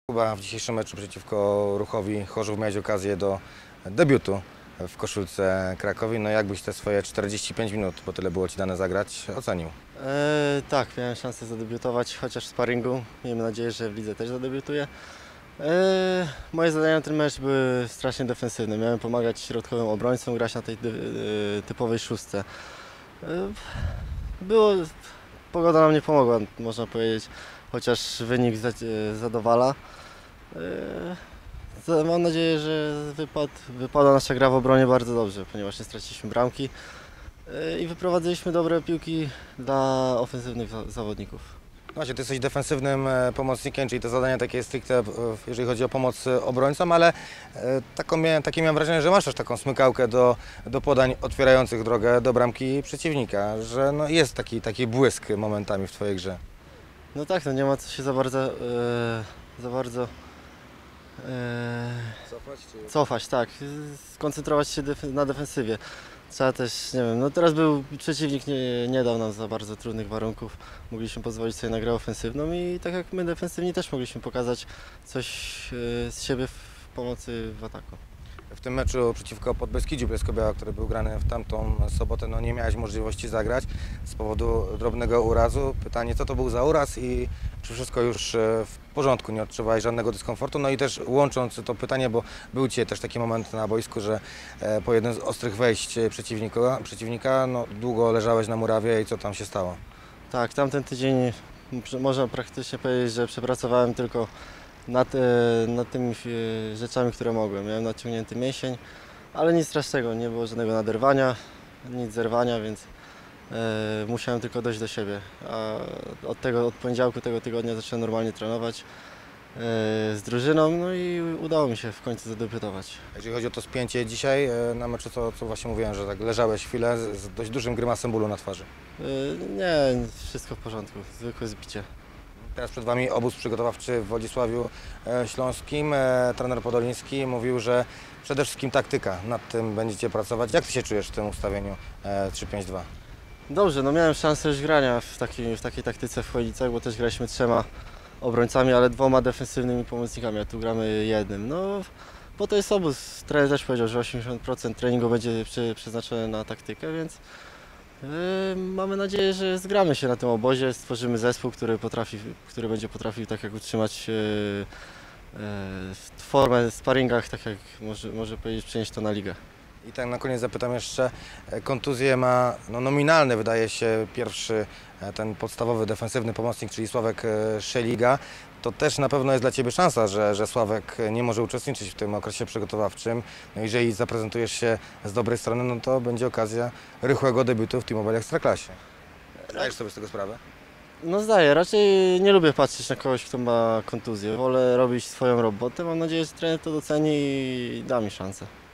Kuba, w dzisiejszym meczu przeciwko Ruchowi Chorzów miałeś okazję do debiutu w koszulce Krakowi. No jakbyś te swoje 45 minut, bo tyle było Ci dane zagrać, ocenił? Tak, miałem szansę zadebiutować, chociaż w sparingu. Miejmy nadzieję, że w lidze też zadebiutuję. Moje zadania na ten mecz były strasznie defensywne. Miałem pomagać środkowym obrońcom, grać na tej typowej szóstce. E, było, Pogoda nam nie pomogła, można powiedzieć, chociaż wynik zadowala. Mam nadzieję, że wypada nasza gra w obronie bardzo dobrze, ponieważ nie straciliśmy bramki i wyprowadziliśmy dobre piłki dla ofensywnych zawodników. No właśnie, Ty jesteś defensywnym pomocnikiem, czyli te zadania takie stricte, jeżeli chodzi o pomoc obrońcom, ale takie miałem wrażenie, że masz też taką smykałkę do podań otwierających drogę do bramki przeciwnika, że no jest taki błysk momentami w Twojej grze. No tak, no nie ma co się za bardzo cofać, tak, skoncentrować się na defensywie. Trzeba też, nie wiem, no teraz przeciwnik nie dał nam za bardzo trudnych warunków, mogliśmy pozwolić sobie na grę ofensywną i tak jak my defensywni też mogliśmy pokazać coś z siebie w pomocy w ataku. W tym meczu przeciwko Podbeskidziu Bielsko-Biała, który był grany w tamtą sobotę, no nie miałeś możliwości zagrać z powodu drobnego urazu. Pytanie, co to był za uraz i czy wszystko już w porządku, nie odczuwałeś żadnego dyskomfortu? No i też łącząc to pytanie, bo był Dzisiaj też taki moment na boisku, że po jednym z ostrych wejść przeciwnika no, długo leżałeś na murawie i co tam się stało? Tak, tamten tydzień można praktycznie powiedzieć, że przepracowałem tylko nad tymi rzeczami, które mogłem. Miałem naciągnięty mięsień, ale nic strasznego, nie było żadnego naderwania, nic zerwania, więc musiałem tylko dojść do siebie. A od poniedziałku tego tygodnia zacząłem normalnie trenować z drużyną, no i udało mi się w końcu zadebiutować. Jeżeli chodzi o to spięcie dzisiaj na meczu, co właśnie mówiłem, że tak leżałeś chwilę z dość dużym grymasem bólu na twarzy. Nie, wszystko w porządku, zwykłe zbicie. Teraz przed Wami obóz przygotowawczy w Wodzisławiu Śląskim. Trener Podoliński mówił, że przede wszystkim taktyka, nad tym będziecie pracować. Jak Ty się czujesz w tym ustawieniu 3-5-2? Dobrze, no miałem szansę już grania w takiej taktyce w Chojnicach, bo też graliśmy 3 obrońcami, ale 2 defensywnymi pomocnikami, a tu gramy jednym. No, bo to jest obóz. Trener też powiedział, że 80% treningu będzie przeznaczone na taktykę, więc mamy nadzieję, że zgramy się na tym obozie, stworzymy zespół, który będzie potrafił tak jak utrzymać formę w sparingach, tak jak może powiedzieć, przenieść to na ligę. I tak na koniec zapytam jeszcze, kontuzję ma no, nominalny, wydaje się, pierwszy ten podstawowy defensywny pomocnik, czyli Sławek Szeliga. To też na pewno jest dla Ciebie szansa, że Sławek nie może uczestniczyć w tym okresie przygotowawczym. No, jeżeli zaprezentujesz się z dobrej strony, no to będzie okazja rychłego debiutu w T-Mobile Ekstraklasie. Zdajesz sobie z tego sprawę? No zdaję, raczej nie lubię patrzeć na kogoś, kto ma kontuzję. Wolę robić swoją robotę. Mam nadzieję, że trener to doceni i da mi szansę.